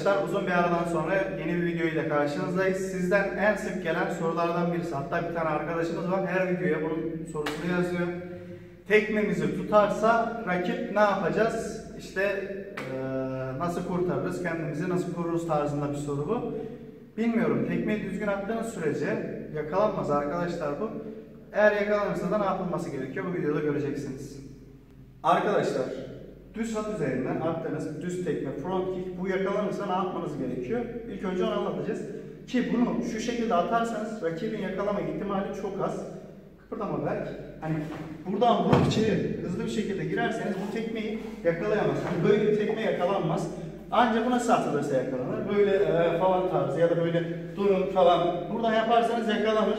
arkadaşlar, uzun bir aradan sonra yeni bir video ile karşınızdayız. Sizden en sık gelen sorulardan birisi, hatta bir tane arkadaşımız var, her videoya bunun sorusunu yazıyor. Tekmemizi tutarsa rakip ne yapacağız? İşte nasıl kurtarırız, kendimizi nasıl koruruz tarzında bir soru bu. Bilmiyorum, tekmeyi düzgün attığınız sürece yakalanmaz arkadaşlar bu. Eğer yakalanırsa da ne yapılması gerekiyor, bu videoda göreceksiniz. Arkadaşlar, düz hat üzerinden attığınız düz tekme, front kick, bu yakalanırsa ne yapmanız gerekiyor? İlk önce onu anlatacağız. Ki bunu şu şekilde atarsanız rakibin yakalama ihtimali çok az. Kıpırdama belki. Hani buradan vurup içeri hızlı bir şekilde girerseniz bu tekmeyi yakalayamaz. Hani böyle bir tekme yakalanmaz. Ancak bu nasıl atılırsa yakalanır. Böyle falan tarzı ya da böyle durun falan. Buradan yaparsanız yakalanır.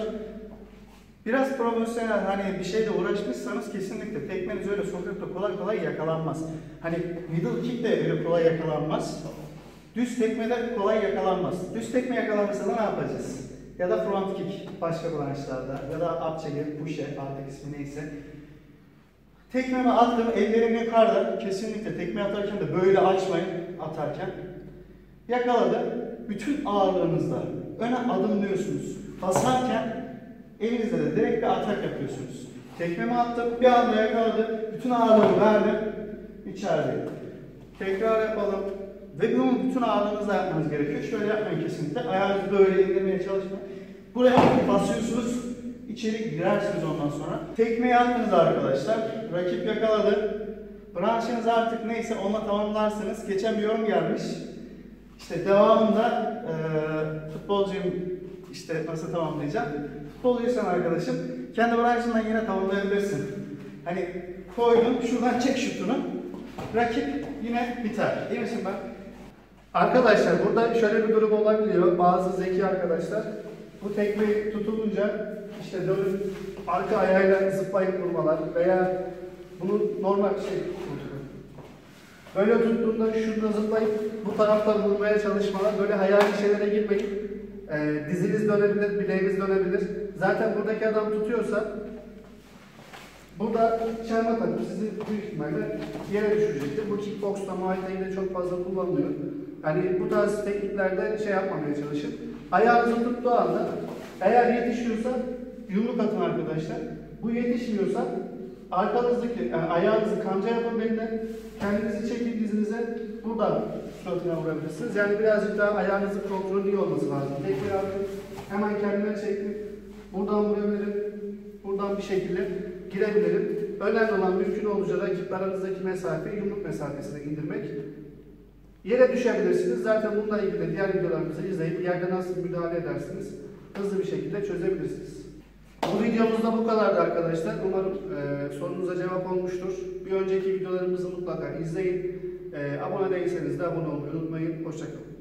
Biraz profesyonel, hani bir şeyle uğraşmışsanız kesinlikle tekmeniz öyle sokakta kolay kolay yakalanmaz. Hani middle kick de öyle kolay yakalanmaz. Düz tekmede kolay yakalanmaz. Düz tekme yakalanırsa da ne yapacağız? Ya da front kick başka branşlarda ya da up çeker, push artık ismi neyse. Tekmemi attım, ellerim yukarıda. Kesinlikle tekme atarken de böyle açmayın atarken. Yakaladım. Bütün ağırlığınızla öne adımlıyorsunuz. Basarken elinizle de direkt bir atak yapıyorsunuz. Tekmemi attım, bir anda yakaladım. Bütün ağırlığımı verdim. İçerideyim. Tekrar yapalım. Ve bunu bütün ağırlığınızla yapmanız gerekiyor. Şöyle yapmayın kesinlikle. Ayağınızı böyle indirmeye çalışmayın. Buraya basıyorsunuz. İçeri girersiniz ondan sonra. Tekmeyi attınız arkadaşlar. Rakip yakaladı. Branşınız artık neyse onunla tamamlarsınız. Geçen bir yorum gelmiş. İşte devamında futbolcuyum, işte nasıl tamamlayacağım? Futbolcuysan arkadaşım kendi branşından yine tamamlayabilirsin. Hani koydun, şuradan çek şutunu. Rakip yine biter. Değil misin ben? Arkadaşlar burada şöyle bir durum olabiliyor. Bazı zeki arkadaşlar bu tekmeyi tutulunca işte dönüp arka ayağıyla zıplayıp vurmalar veya bunu normal böyle tuttuğunda şurada zıplayıp bu taraftan vurmaya çalışmalar, böyle hayali şeylere girmeyin. Diziniz dönebilir, bileğiniz dönebilir. Zaten buradaki adam tutuyorsa burada çelme takıp sizi büyük ihtimalle yere düşürecektir. Bu kickbox'ta, Muay Thai'de çok fazla kullanılıyor. Yani bu tarz tekniklerde şey yapmamaya çalışın. Ayağınızı tuttuğu anda eğer yetişiyorsa yumruk atın arkadaşlar. Bu yetişmiyorsa arkanızdaki, yani ayağınızı kanca yapın beline, kendinizi çekin dizinize, buradan suratına vurabilirsiniz. Yani birazcık daha ayağınızın kontrolü iyi olması lazım. Tekrar hemen kendime çektim. Buradan vurabilirim. Buradan bir şekilde girebilirim. Önemli olan mümkün olunca rakip aranızdaki mesafeyi yumruk mesafesine indirmek. Yere düşebilirsiniz. Zaten bununla ilgili diğer videolarımızı izleyip yerde nasıl müdahale edersiniz hızlı bir şekilde çözebilirsiniz. Bu videomuzda bu kadardı arkadaşlar. Umarım sorunuza cevap olmuştur. Bir önceki videolarımızı mutlaka izleyin. Abone değilseniz de abone olmayı unutmayın. Hoşça kalın.